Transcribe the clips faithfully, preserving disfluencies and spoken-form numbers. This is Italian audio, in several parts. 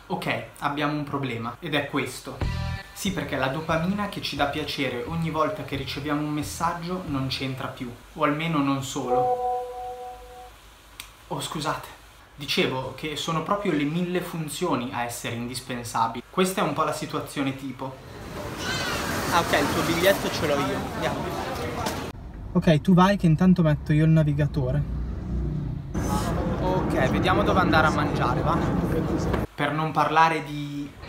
Ok, abbiamo un problema, ed è questo. Sì, perché la dopamina che ci dà piacere ogni volta che riceviamo un messaggio non c'entra più, o almeno non solo. Oh, scusate. Dicevo che sono proprio le mille funzioni a essere indispensabili. Questa è un po' la situazione tipo. Ah, ok, il tuo biglietto ce l'ho io. Andiamo. Ok, tu vai che intanto metto io il navigatore. Ok, vediamo dove andare a mangiare, va? Per non parlare di...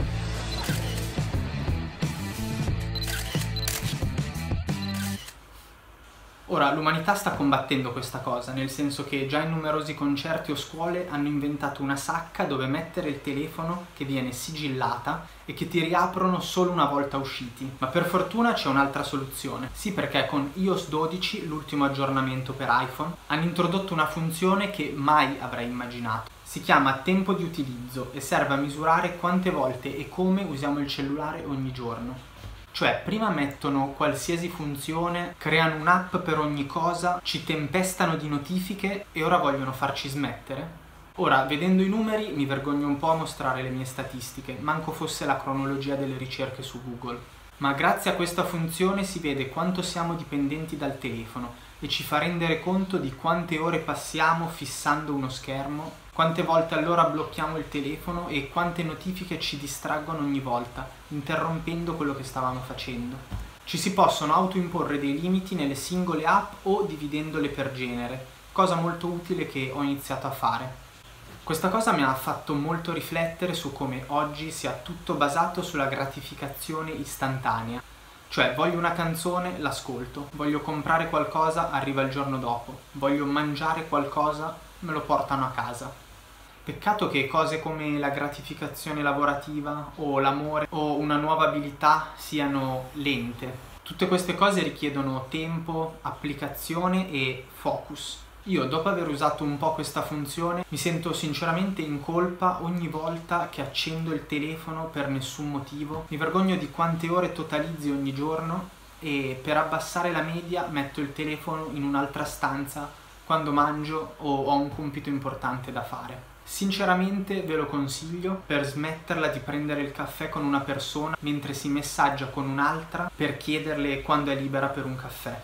Ora, l'umanità sta combattendo questa cosa, nel senso che già in numerosi concerti o scuole hanno inventato una sacca dove mettere il telefono che viene sigillata e che ti riaprono solo una volta usciti. Ma per fortuna c'è un'altra soluzione. Sì, perché con i O S dodici, l'ultimo aggiornamento per iPhone, hanno introdotto una funzione che mai avrei immaginato. Si chiama tempo di utilizzo e serve a misurare quante volte e come usiamo il cellulare ogni giorno. Cioè, prima mettono qualsiasi funzione, creano un'app per ogni cosa, ci tempestano di notifiche e ora vogliono farci smettere? Ora, vedendo i numeri, mi vergogno un po' a mostrare le mie statistiche, manco fosse la cronologia delle ricerche su Google. Ma grazie a questa funzione si vede quanto siamo dipendenti dal telefono e ci fa rendere conto di quante ore passiamo fissando uno schermo, quante volte all'ora blocchiamo il telefono e quante notifiche ci distraggono ogni volta, interrompendo quello che stavamo facendo. Ci si possono autoimporre dei limiti nelle singole app o dividendole per genere, cosa molto utile che ho iniziato a fare. Questa cosa mi ha fatto molto riflettere su come oggi sia tutto basato sulla gratificazione istantanea. Cioè, voglio una canzone, l'ascolto, voglio comprare qualcosa, arriva il giorno dopo, voglio mangiare qualcosa, me lo portano a casa. Peccato che cose come la gratificazione lavorativa o l'amore o una nuova abilità siano lente. Tutte queste cose richiedono tempo, applicazione e focus. Io, dopo aver usato un po' questa funzione, mi sento sinceramente in colpa ogni volta che accendo il telefono per nessun motivo. Mi vergogno di quante ore totalizzi ogni giorno e per abbassare la media metto il telefono in un'altra stanza quando mangio o ho un compito importante da fare. Sinceramente ve lo consiglio per smetterla di prendere il caffè con una persona mentre si messaggia con un'altra per chiederle quando è libera per un caffè.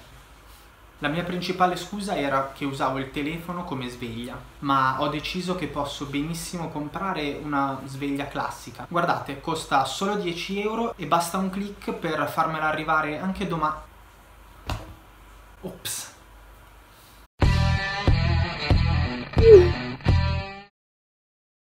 La mia principale scusa era che usavo il telefono come sveglia, ma ho deciso che posso benissimo comprare una sveglia classica. Guardate, costa solo dieci euro e basta un click per farmela arrivare anche domani. Ops!